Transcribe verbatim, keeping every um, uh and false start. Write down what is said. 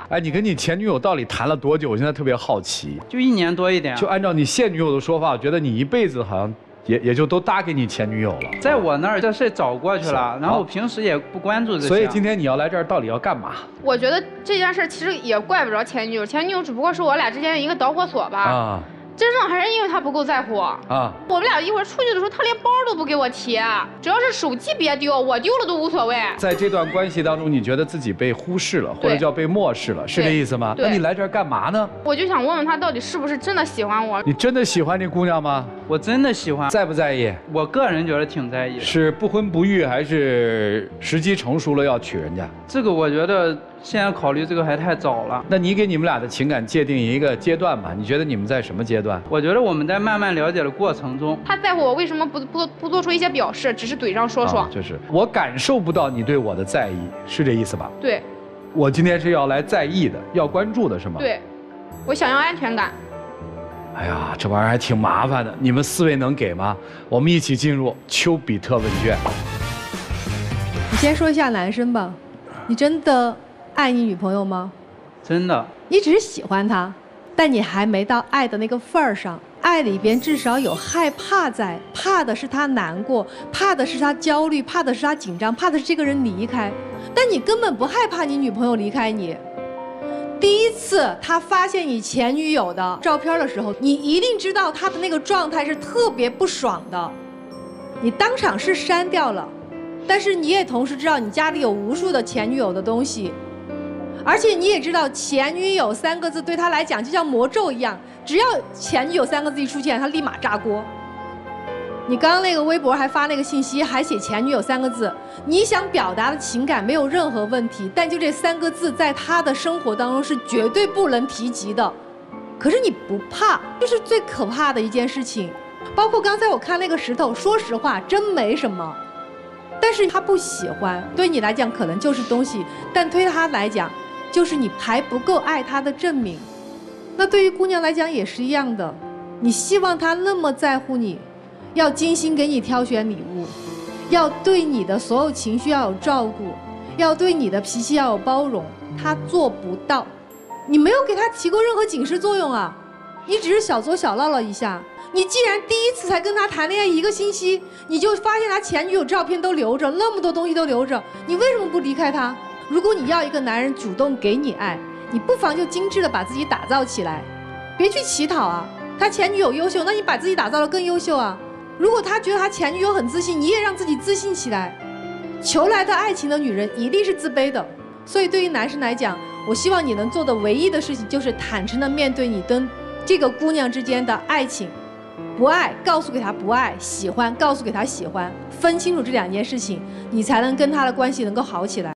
哎，你跟你前女友到底谈了多久？我现在特别好奇。 就一年多一点。 就按照你现女友的说法，我觉得你一辈子好像也也就都搭给你前女友了。 在我那儿这事找过去了，然后我平时也不关注这些。 所以今天你要来这儿，到底要干嘛？ 我觉得这件事其实也怪不着前女友，前女友只不过是我俩之间的一个导火索吧。啊。 真正还是因为他不够在乎啊！我们俩一会儿出去的时候，他连包都不给我提，只要是手机别丢，我丢了都无所谓。在这段关系当中，你觉得自己被忽视了，或者叫被漠视了，是这意思吗？那你来这儿干嘛呢？ 我就想问问他到底是不是真的喜欢我？ 你真的喜欢这姑娘吗？ 我真的喜欢。 在不在意？ 我个人觉得挺在意。 是不婚不育，还是时机成熟了要娶人家？ 这个我觉得。 现在考虑这个还太早了。 那你给你们俩的情感界定一个阶段吧？你觉得你们在什么阶段？ 我觉得我们在慢慢了解的过程中。 他在乎我，为什么不不不做出一些表示，只是嘴上说说？ 啊、就是我感受不到你对我的在意，是这意思吧？ 对。 我今天是要来在意的，要关注的是吗？ 对，我想要安全感。 哎呀，这玩意儿还挺麻烦的，你们四位能给吗？我们一起进入丘比特问卷。 你先说一下男生吧，你真的。 爱你女朋友吗？ 真的。 你只是喜欢她，但你还没到爱的那个份儿上。爱里边至少有害怕在，怕的是她难过，怕的是她焦虑，怕的是她紧张，怕的是这个人离开。但你根本不害怕你女朋友离开你。第一次她发现你前女友的照片的时候，你一定知道她的那个状态是特别不爽的。你当场是删掉了，但是你也同时知道你家里有无数的前女友的东西。 而且你也知道，前女友三个字对他来讲就像魔咒一样，只要前女友三个字一出现，他立马炸锅。你刚刚那个微博还发那个信息，还写前女友三个字，你想表达的情感没有任何问题，但就这三个字在他的生活当中是绝对不能提及的。可是你不怕，这是最可怕的一件事情。包括刚才我看那个石头，说实话真没什么，但是他不喜欢，对你来讲可能就是东西，但对他来讲。 就是你还不够爱她的证明，那对于姑娘来讲也是一样的。你希望她那么在乎你，要精心给你挑选礼物，要对你的所有情绪要有照顾，要对你的脾气要有包容。她做不到，你没有给她提过任何警示作用啊，你只是小作小闹了一下。你既然第一次才跟她谈恋爱一个星期，你就发现她前女友照片都留着，那么多东西都留着，你为什么不离开她？ 如果你要一个男人主动给你爱，你不妨就精致的把自己打造起来，别去乞讨啊。他前女友优秀，那你把自己打造得更优秀啊。如果他觉得他前女友很自信，你也让自己自信起来。求来的爱情的女人一定是自卑的，所以对于男生来讲，我希望你能做的唯一的事情就是坦诚的面对你跟这个姑娘之间的爱情。不爱，告诉给他不爱；喜欢，告诉给他喜欢。分清楚这两件事情，你才能跟他的关系能够好起来。